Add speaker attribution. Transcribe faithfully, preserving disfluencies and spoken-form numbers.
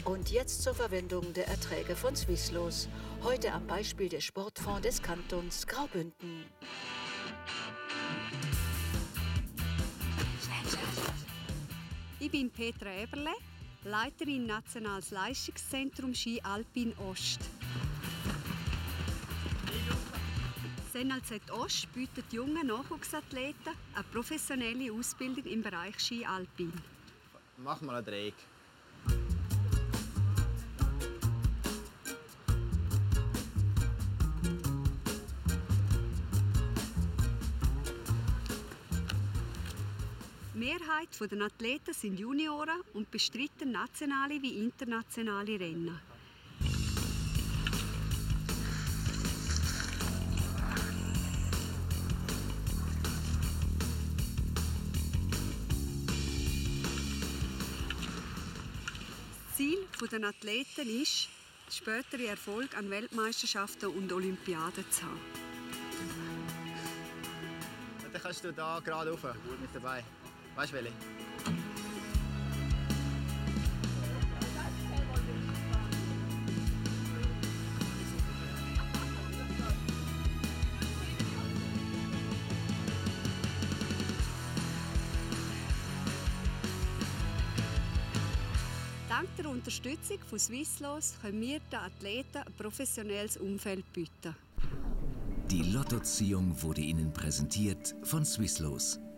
Speaker 1: Und jetzt zur Verwendung der Erträge von Swisslos. Heute am Beispiel des Sportfonds des Kantons Graubünden.
Speaker 2: Ich bin Petra Eberle, Leiterin Nationales Leistungszentrum Ski Alpin Ost. Das N L Z Ost bietet jungen Nachwuchsathleten eine professionelle Ausbildung im Bereich Ski Alpin.
Speaker 3: Mach mal einen Dreieck.
Speaker 2: Die Mehrheit der Athleten sind Junioren und bestreiten nationale wie internationale Rennen. Das Ziel der Athleten ist, spätere Erfolg an Weltmeisterschaften und Olympiaden zu haben.
Speaker 3: Dann kannst du da gerade rauf, mit dabei. Weißt du, welche?
Speaker 2: Dank der Unterstützung von Swisslos können wir den Athleten ein professionelles Umfeld bieten.
Speaker 4: Die Lottoziehung wurde Ihnen präsentiert von Swisslos.